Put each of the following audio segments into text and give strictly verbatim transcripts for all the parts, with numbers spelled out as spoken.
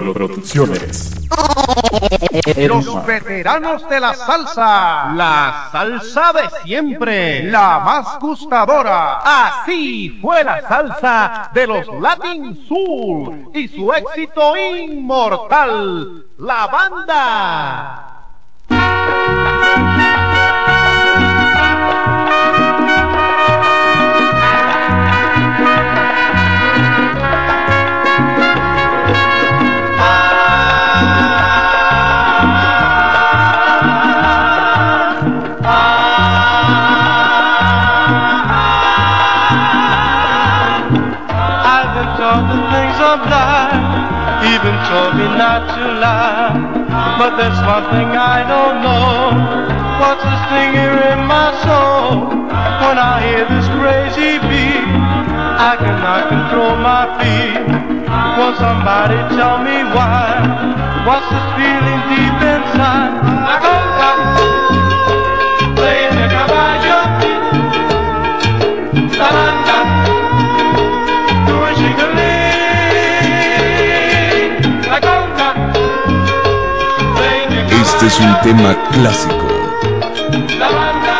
Producciones. Los veteranos de la salsa. La salsa de siempre. La más gustadora. Así fue la salsa de los Latin Soul y su éxito inmortal, La Banda. Even told me not to lie, but there's one thing I don't know. What's this thing here in my soul? When I hear this crazy beat, I cannot control my feet. Will somebody tell me why? What's this feeling deep inside? La conga, playing the caballo, la banda, doing jiggling. Este es un tema clásico. La banda,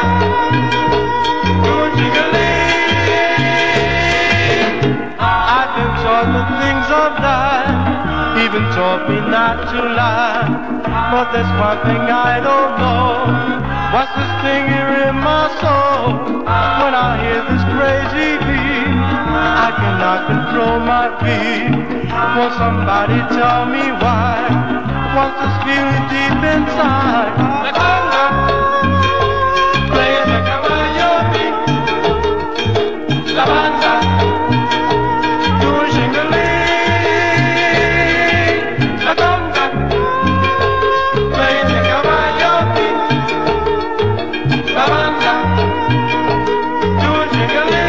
I've been taught the things of life, even taught me not to lie. But there's one thing I don't know. What's this thing here in my soul? When I hear this crazy beat, I cannot control my feet. Will somebody tell me why? What's this feeling deep inside? La conga, playing the caballo beat. La banda, doing jingling. La conga, playing the caballo beat. La banda, doing jingling.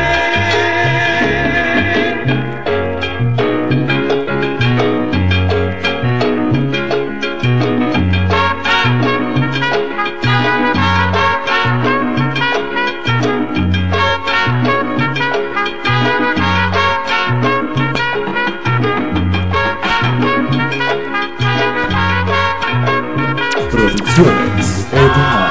Producciones Edumar.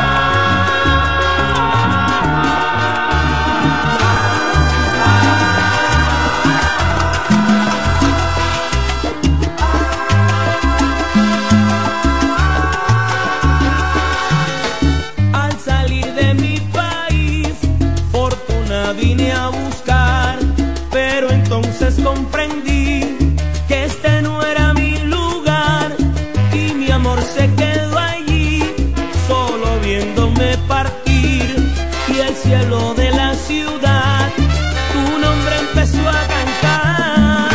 Al salir de mi país, fortuna vine a buscar, pero entonces comprendí que este no era mi lugar y mi amor se quedó allí, solo viéndome partir, y el cielo de la ciudad tu nombre empezó a cantar.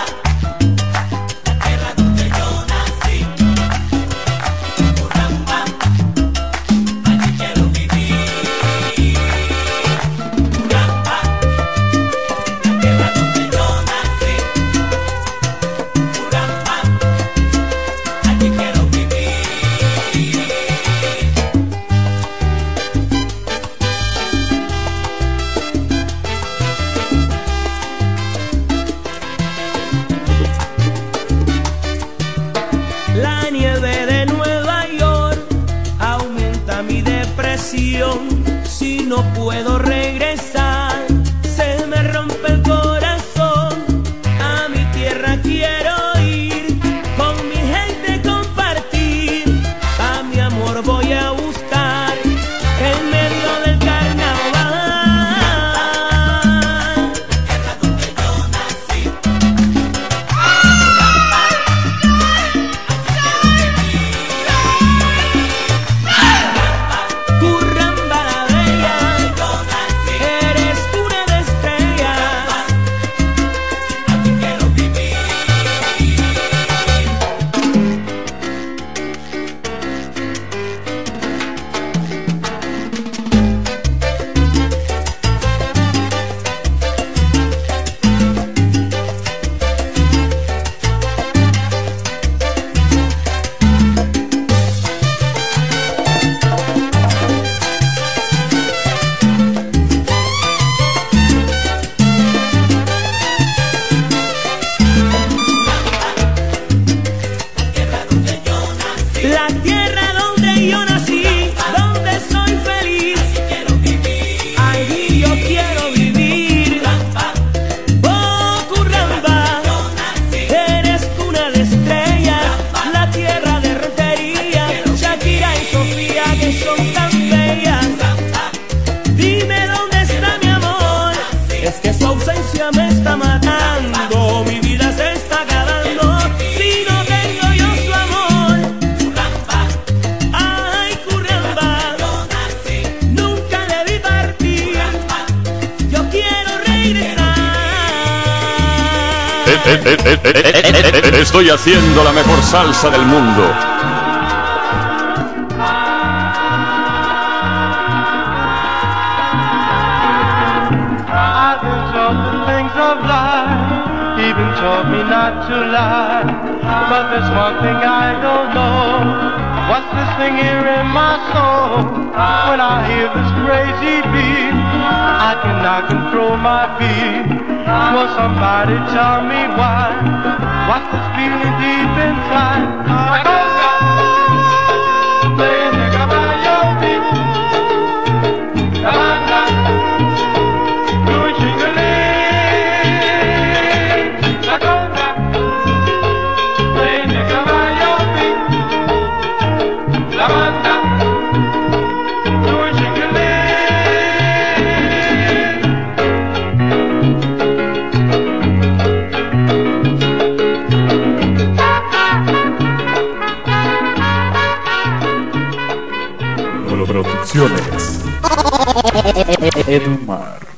La tierra donde yo nací, Urramba, allí quiero vivir. Urramba, la tierra donde yo nací, Urramba, allí quiero vivir. La nieve de Nueva York aumenta mi depresión. Si no puedo regresar, se me rompe el corazón. A mi tierra quiero ir, con mi gente compartir. A mi amor voy a buscar en medio del carnaval. La tierra donde yo nací, Urramba la bella, yo nací, Estoy haciendo la mejor salsa del mundo. I've been taught the things of life, even taught me not to lie. But there's one thing I don't know. What's this thing here in my soul? When I hear this crazy beat, I cannot control my beat. Will somebody tell me why? What's this feeling deep inside? I go playing the caballo beat. La banda doing shingling. La conga playing the caballo beat. La banda doing shingling. Producciones Edumar.